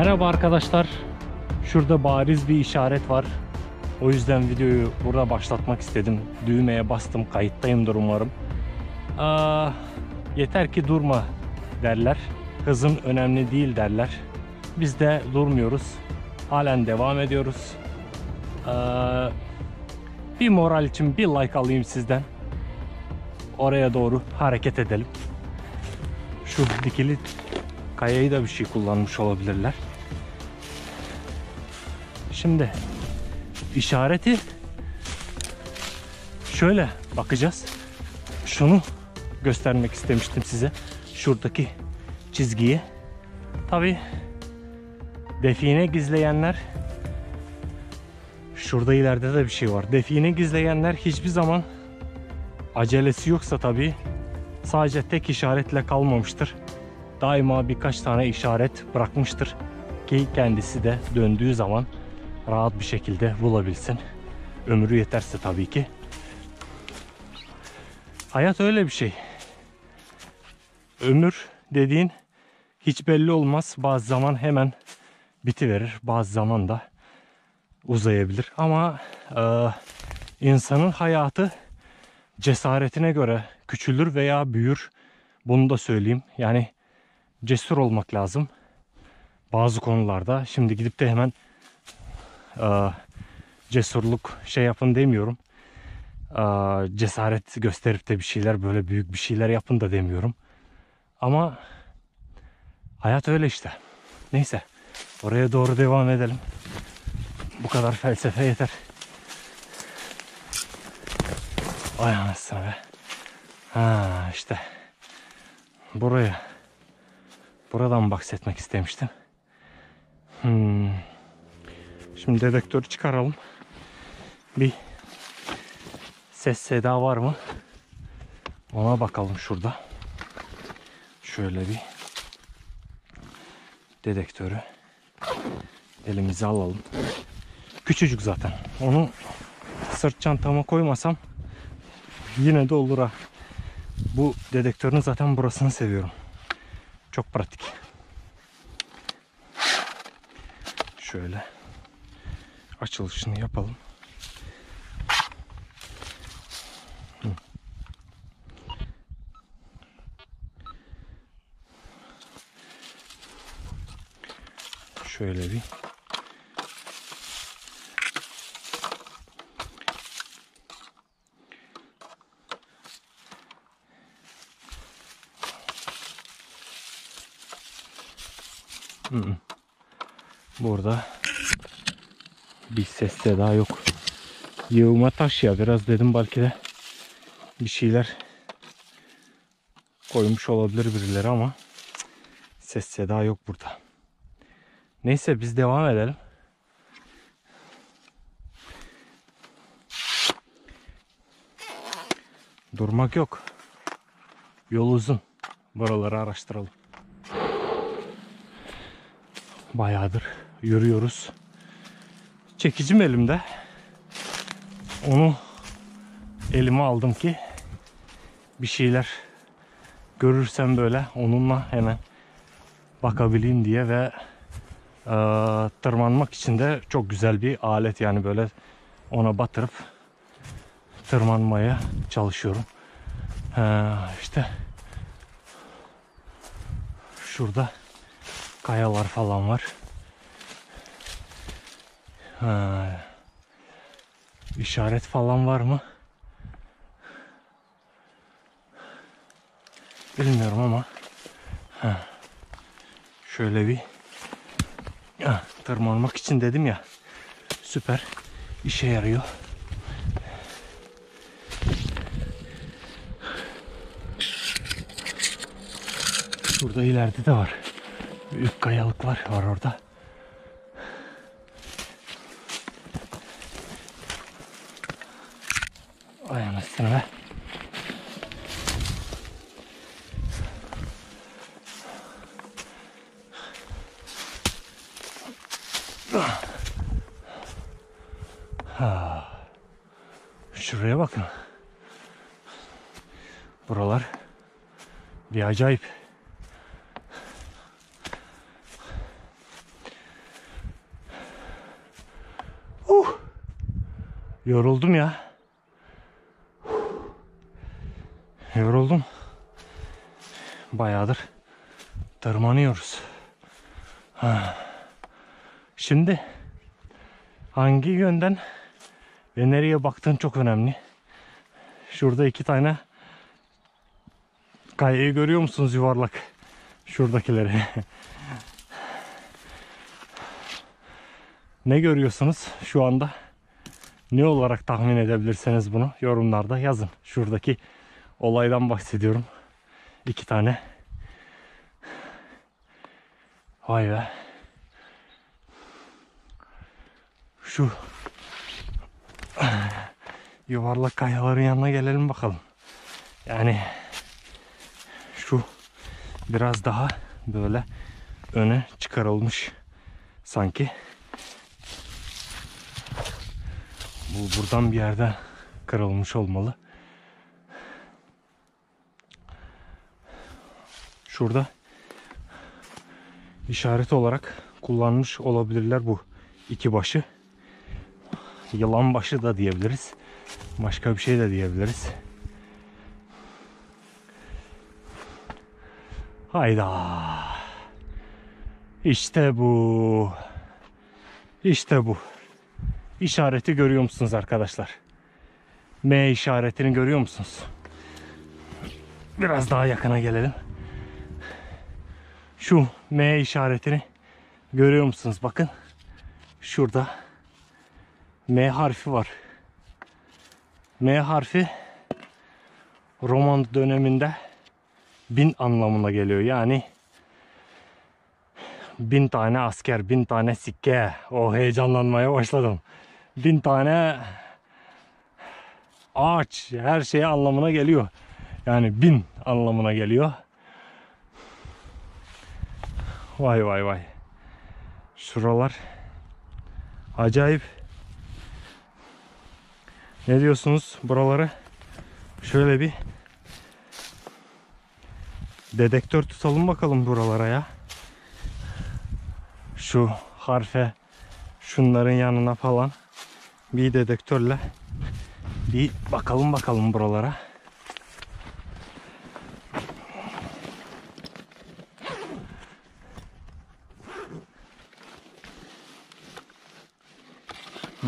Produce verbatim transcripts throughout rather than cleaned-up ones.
Merhaba arkadaşlar. Şurada bariz bir işaret var. O yüzden videoyu burada başlatmak istedim. Düğmeye bastım. Kayıttayımdır umarım. Aa, yeter ki durma derler. Hızın önemli değil derler. Biz de durmuyoruz. Halen devam ediyoruz. Aa, bir moral için bir like alayım sizden. Oraya doğru hareket edelim. Şu dikili kayayı da bir şey kullanmış olabilirler. Şimdi işareti şöyle bakacağız. Şunu göstermek istemiştim size. Şuradaki çizgiyi. Tabii define gizleyenler, şurada ileride de bir şey var. Define gizleyenler hiçbir zaman acelesi yoksa tabii sadece tek işaretle kalmamıştır. Daima birkaç tane işaret bırakmıştır ki kendisi de döndüğü zaman rahat bir şekilde bulabilsin. Ömrü yeterse tabii ki. Hayat öyle bir şey. Ömür dediğin hiç belli olmaz. Bazı zaman hemen bitiverir. Bazı zaman da uzayabilir. Ama e, insanın hayatı cesaretine göre küçülür veya büyür. Bunu da söyleyeyim. Yani cesur olmak lazım. Bazı konularda. Şimdi gidip de hemen e, cesurluk şey yapın demiyorum. E, cesaret gösterip de bir şeyler, böyle büyük bir şeyler yapın da demiyorum. Ama hayat öyle işte. Neyse. Oraya doğru devam edelim. Bu kadar felsefe yeter. Ay anasını be. Ha işte. Buraya. Buradan bahsetmek istemiştim. Hmm. Şimdi dedektörü çıkaralım. Bir ses seda var mı? Ona bakalım şurada. Şöyle bir dedektörü elimize alalım. Küçücük zaten. Onu sırt çantama koymasam yine de olur ha. Bu dedektörün zaten burasını seviyorum. Çok pratik. Şöyle açılışını yapalım. Hı. Şöyle bir Hı. Burada bir ses seda yok. Yığılma taş ya, biraz dedim belki de bir şeyler koymuş olabilir birileri ama ses seda yok burada. Neyse biz devam edelim. Durmak yok. Yol uzun. Buraları araştıralım. Bayağıdır yürüyoruz. Çekicim elimde. Onu elime aldım ki bir şeyler görürsem böyle onunla hemen bakabileyim diye ve e, tırmanmak için de çok güzel bir alet, yani böyle ona batırıp tırmanmaya çalışıyorum. E, işte şurada kayalar falan var. Ha, işaret falan var mı? Bilmiyorum ama ha, şöyle bir ha, tırmanmak için dedim ya, süper işe yarıyor. Şurada ileride de var. Büyük kayalıklar var orada. Ay anasını be. Ha. Şuraya bakın. Buralar bir acayip. Yoruldum ya. Yoruldum. Bayağıdır tırmanıyoruz. Ha. Şimdi hangi yönden ve nereye baktığın çok önemli. Şurada iki tane kayayı görüyor musunuz, yuvarlak? Şuradakileri. Ne görüyorsunuz şu anda? Ne olarak tahmin edebilirseniz bunu yorumlarda yazın. Şuradaki olaydan bahsediyorum. İki tane. Vay be. Şu yuvarlak kayaların yanına gelelim bakalım. Yani şu biraz daha böyle öne çıkarılmış sanki. Bu buradan bir yerden kırılmış olmalı. Şurada işaret olarak kullanmış olabilirler bu iki başı. Yılan başı da diyebiliriz. Başka bir şey de diyebiliriz. Hayda. İşte bu. İşte bu. İşareti görüyor musunuz arkadaşlar? M işaretini görüyor musunuz? Biraz daha yakına gelelim. Şu M işaretini görüyor musunuz? Bakın. Şurada M harfi var. M harfi Roman döneminde bin anlamına geliyor. Yani bin tane asker, bin tane sikke. O heyecanlanmaya başladım. Bin tane ağaç, her şey anlamına geliyor. Yani bin anlamına geliyor. Vay vay vay. Şuralar acayip. Ne diyorsunuz buraları? Şöyle bir dedektör tutalım bakalım buralara ya. Şu harfe, şunların yanına falan bir dedektörle bir bakalım bakalım buralara. Hı.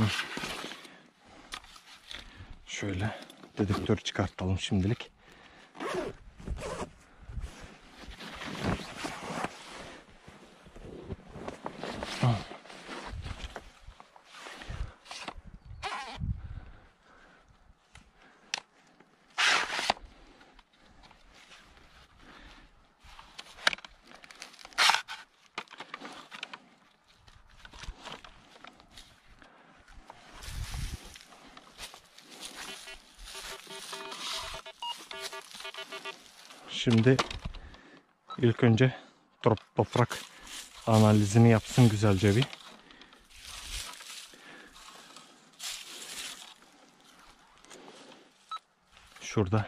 Şöyle dedektörü çıkartalım şimdilik. Şimdi ilk önce toprak analizini yapsın güzelce bir. Şurada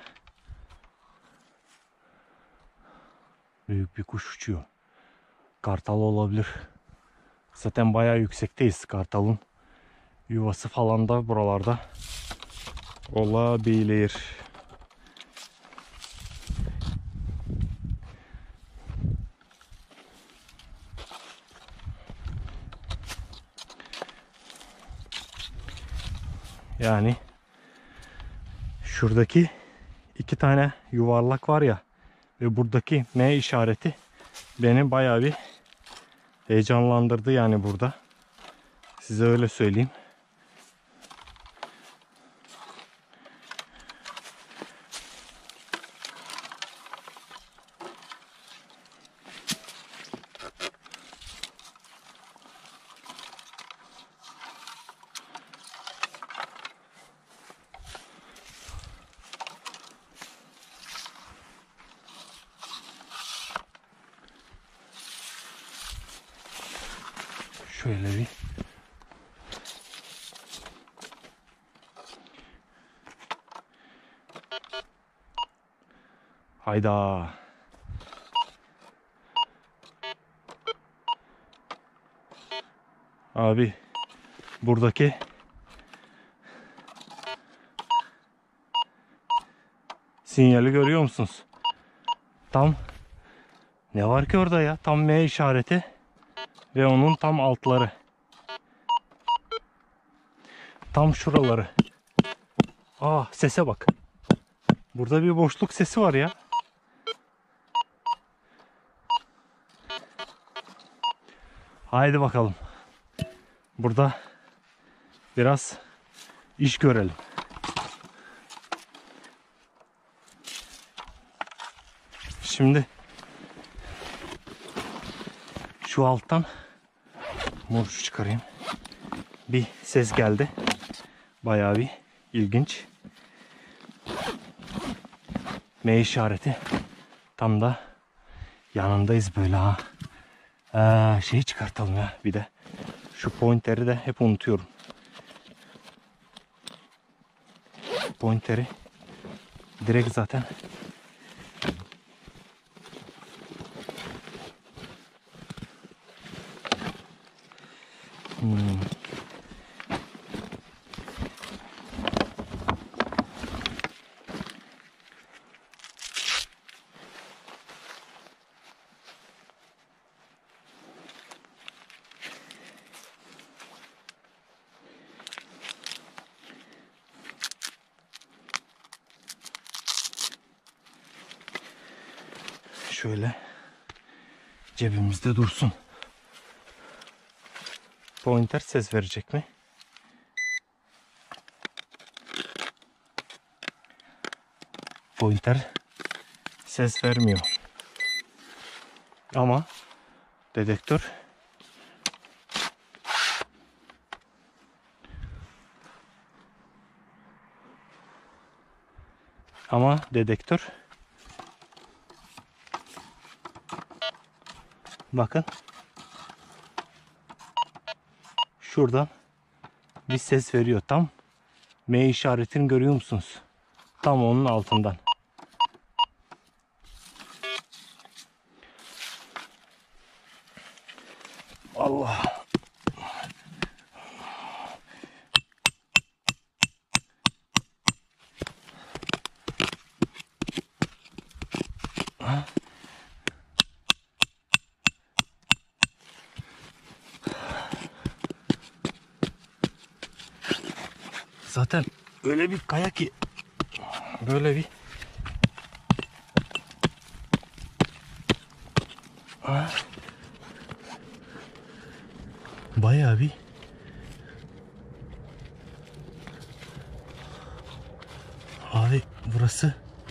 büyük bir kuş uçuyor. Kartal olabilir. Zaten bayağı yüksekteyiz. Kartalın yuvası falan da buralarda olabilir. Yani şuradaki iki tane yuvarlak var ya ve buradaki M işareti beni bayağı bir heyecanlandırdı yani burada. Size öyle söyleyeyim. Şöyle bir hayda. Abi buradaki Sinyali görüyor musunuz? Tam ne var ki orada ya? Tam M işareti ve onun tam altları. Tam şuraları. Aa, sese bak. Burada bir boşluk sesi var ya. Haydi bakalım. Burada biraz iş görelim. Şimdi şu alttan murcu çıkarayım. Bir ses geldi. Bayağı bir ilginç. M işareti. Tam da yanındayız böyle ha. Ee, şeyi çıkartalım ya bir de. Şu pointeri de hep unutuyorum. Pointeri direkt zaten hmm. Şöyle cebimizde dursun. Pointer ses verecek mi? Pointer ses vermiyor. Ama dedektör ama dedektör bakın şuradan bir ses veriyor. Tam M işaretini görüyor musunuz? Tam onun altından. Allah. Zaten öyle bir kaya ki böyle bir bayağı bir abi burası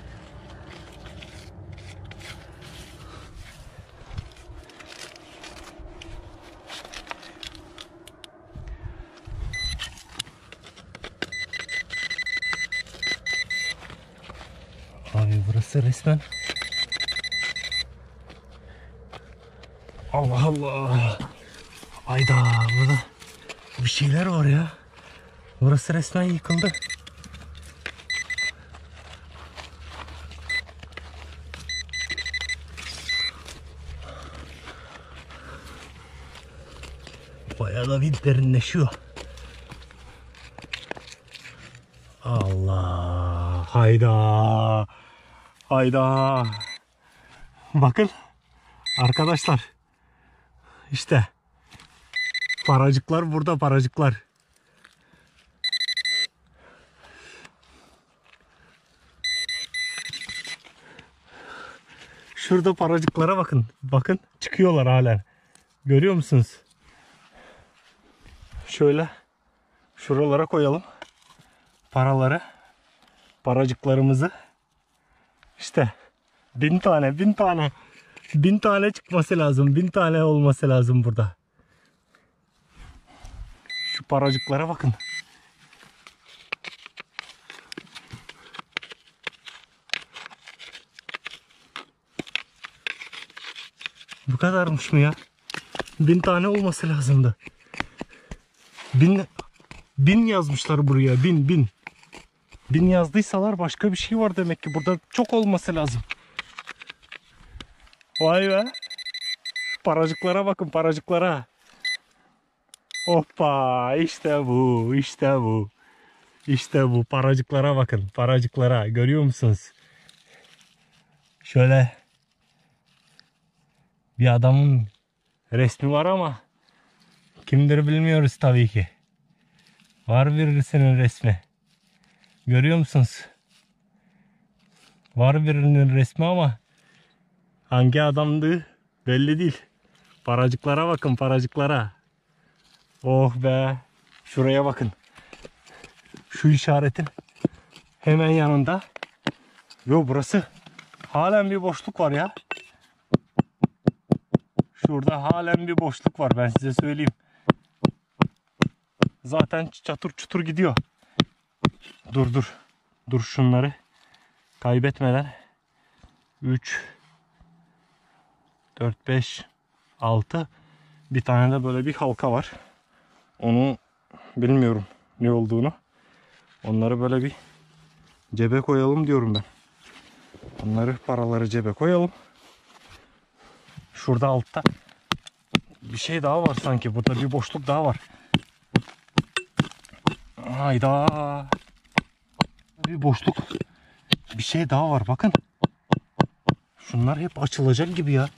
abi burası resmen Allah Allah. Ayda burada bir şeyler var ya. Burası resmen yıkıldı. Bayağı da bir derinleşiyor. Allah. Hayda. Hayda. Bakın arkadaşlar. İşte paracıklar burada, paracıklar. Şurada paracıklara bakın. Bakın çıkıyorlar halen. Görüyor musunuz? Şöyle şuralara koyalım paraları, paracıklarımızı. İşte bin tane, bin tane, bin tane çıkması lazım. Bin tane olması lazım burada. Şu paracıklara bakın. Bu kadarmış mı ya? Bin tane olması lazımdı. Bin, bin yazmışlar buraya. Bin, bin. Bin yazdıysalar başka bir şey var demek ki. Burada çok olması lazım. Vay be. Paracıklara bakın, paracıklara. Hoppa, işte bu, işte bu. İşte bu paracıklara bakın, paracıklara. Görüyor musunuz? Şöyle bir adamın resmi var ama kimdir bilmiyoruz tabii ki. Var birisinin resmi. Görüyor musunuz? Var birinin resmi ama hangi adamdı belli değil. Paracıklara bakın, paracıklara. Oh be. Şuraya bakın. Şu işaretin hemen yanında. Yo, burası halen bir boşluk var ya. Şurada halen bir boşluk var, ben size söyleyeyim. Zaten çatır çutur gidiyor. Dur dur. Dur şunları kaybetmeden. üç dört beş altı. Bir tane de böyle bir halka var. Onu bilmiyorum ne olduğunu. Onları böyle bir cebe koyalım diyorum ben. Onları, paraları cebe koyalım. Şurada altta bir şey daha var sanki. Burada bir boşluk daha var. Hayda. Bir boşluk. Bir şey daha var bakın. Şunlar hep açılacak gibi ya.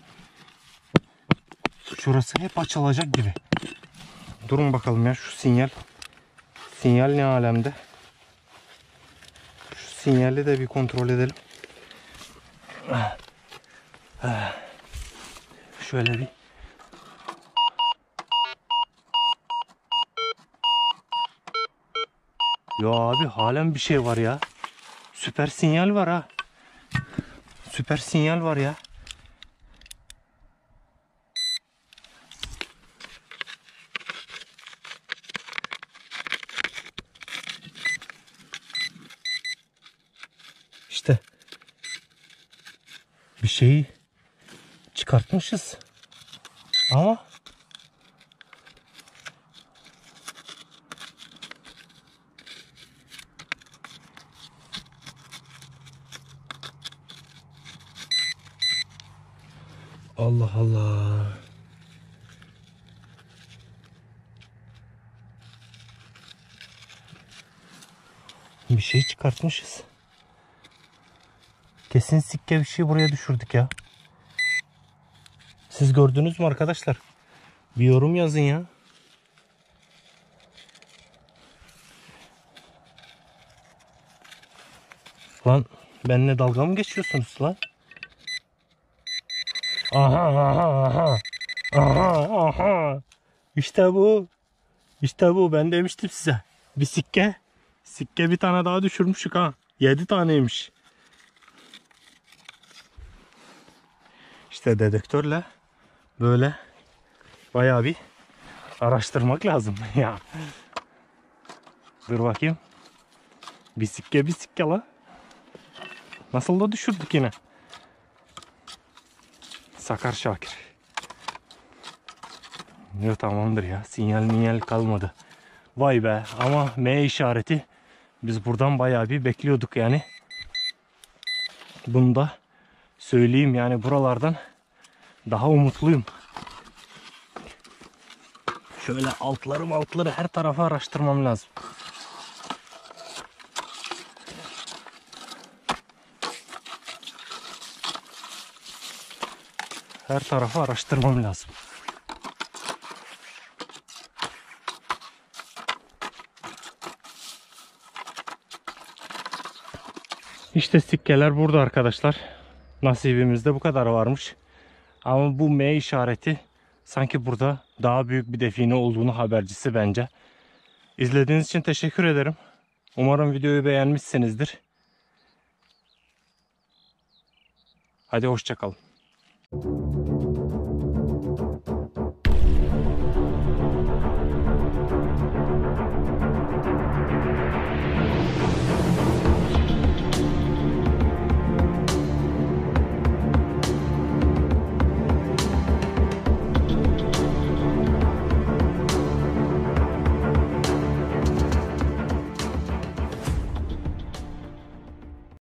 Şurası hep açılacak gibi. Durun bakalım ya, şu sinyal. Sinyal ne alemde? Şu sinyali de bir kontrol edelim. Şöyle bir. Ya abi, halen bir şey var ya. Süper sinyal var ha. Süper sinyal var ya. İşte bir şeyi çıkartmışız. Ama Allah Allah. Bir şey çıkartmışız. Kesin sikke bir şey buraya düşürdük ya. Siz gördünüz mü arkadaşlar? Bir yorum yazın ya. Lan benimle dalga mı geçiyorsunuz lan? Aha aha aha. Aha aha. İşte bu. İşte bu. Ben demiştim size. Bir sikke. Sikke bir tane daha düşürmüşük ha. Yedi taneymiş. İşte dedektörle böyle bayağı bir araştırmak lazım ya. Dur bakayım. Bir sikke bir sikke la. Nasıl da düşürdük yine. Sakar Şakir. Yok, tamamdır ya. Sinyal minyal kalmadı. Vay be, ama M işareti biz buradan bayağı bir bekliyorduk yani. Bunu da söyleyeyim yani, buralardan daha umutluyum. Şöyle altları altları her tarafa araştırmam lazım. Her tarafı araştırmam lazım. İşte sikkeler burada arkadaşlar. Nasibimizde bu kadar varmış. Ama bu M işareti sanki burada daha büyük bir define olduğunu habercisi bence. İzlediğiniz için teşekkür ederim. Umarım videoyu beğenmişsinizdir. Hadi hoşça kalın.